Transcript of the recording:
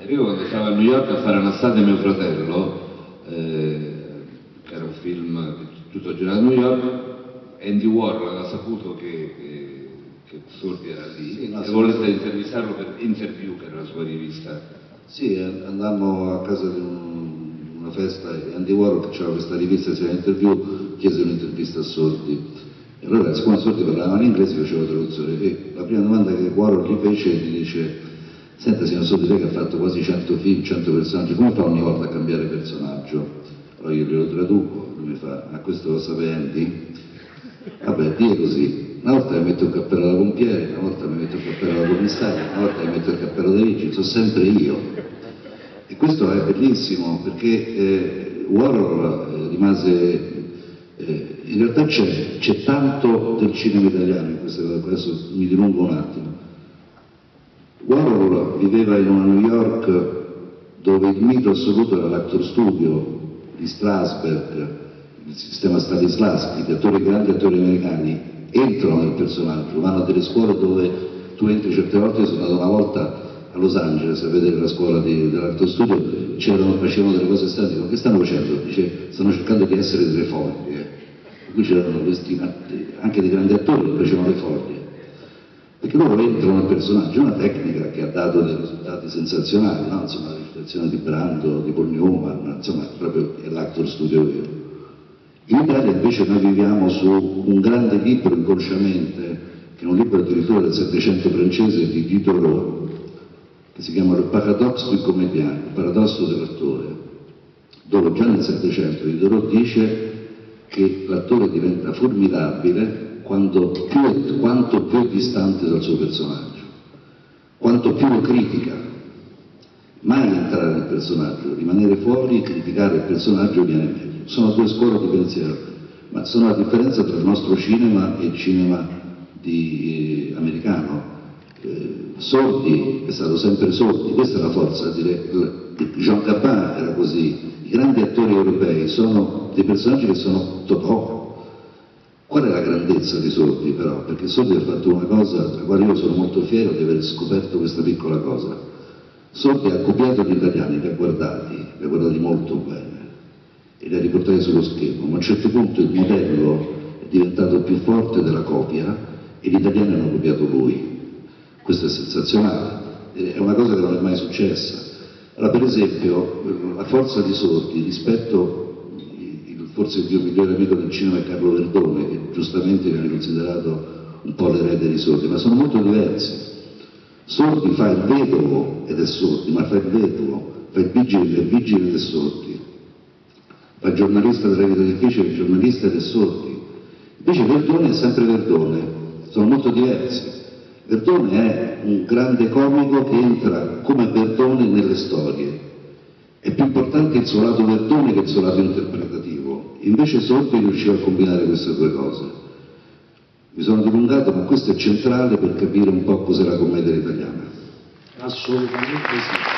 Io quando stavo a New York a fare Anastasia e mio fratello, che era un film tutto girato a New York, Andy Warhol aveva saputo che Sordi era lì, sì, e volete intervistarlo per Interview, che era la sua rivista. Sì, andammo a casa di una festa e Andy Warhol, che aveva questa rivista che si chiama Interview, chiese un'intervista a Sordi. E allora, siccome Sordi parlava in inglese, facevo traduzione. E la prima domanda che Warhol gli fece, gli dice: senta, signor Sordi, lei che ha fatto quasi 100 film, 100 personaggi, come fa ogni volta a cambiare personaggio? Allora io glielo traduco, lui mi fa: ma questo lo sapeva Andy? Vabbè, dire così, una volta mi metto il cappello da pompiere, una volta mi metto il cappello da commissario, una volta mi metto il cappello da vigile, sono sempre io. E questo è bellissimo, perché Warhol rimase... in realtà c'è tanto del cinema italiano in questa cosa, adesso mi dilungo un attimo. Warhol viveva in una New York dove il mito assoluto era l'Actor Studio di Strasberg, il sistema Stanislavski, gli grandi attori americani entrano nel personaggio, vanno a delle scuole dove tu entri certe volte. Io sono andato una volta a Los Angeles a vedere la scuola dell'Actor Studio, facevano delle cose strane. Ma che stanno facendo? Dice, stanno cercando di essere delle foglie. Qui c'erano questi anche dei grandi attori che facevano le foglie, perché loro entrano nel personaggio. È una tecnica che ha dato dei risultati sensazionali, no? Insomma, la recitazione di Brando, di Paul Newman, insomma, proprio è l'Actor Studio vero. In Italia invece noi viviamo su un grande libro, inconsciamente, che è un libro addirittura del Settecento francese di Diderot, che si chiama Le paradoxe du comédien, il paradosso dell'attore, dove già nel Settecento Diderot dice che l'attore diventa formidabile quanto più è distante dal suo personaggio, quanto più lo critica. Mai entrare nel personaggio, rimanere fuori, criticare il personaggio viene meglio. Sono due scuole di pensiero, ma sono la differenza tra il nostro cinema e il cinema americano. Sordi è stato sempre Sordi, questa è la forza. Jean Gabin era così. I grandi attori europei sono dei personaggi che sono Totò. Qual è la grandezza di Sordi però? Perché Sordi ha fatto una cosa della quale io sono molto fiero di aver scoperto questa piccola cosa. Sordi ha copiato gli italiani, li ha guardati molto bene e li ha riportati sullo schermo, ma a un certo punto il modello è diventato più forte della copia e gli italiani hanno copiato lui. Questo è sensazionale, è una cosa che non è mai successa. Allora, per esempio, la forza di Sordi rispetto, forse il mio migliore amico del cinema è Carlo Verdone, che giustamente viene considerato un po' l'erede di Sordi, ma sono molto diversi. Sordi fa il vedovo ed è Sordi, ma fa il vedovo, fa il vigile ed è Sordi, fa il giornalista della vita difficile, il giornalista ed è Sordi. Invece Verdone è sempre Verdone, sono molto diversi. Verdone è un grande comico che entra come Verdone nelle storie. È più importante il suo lato Verdone che il suo lato interpretativo. Invece Sordi riusciva a combinare queste due cose. Mi sono dilungato, ma questo è centrale per capire un po' cos'è la commedia italiana. Assolutamente sì.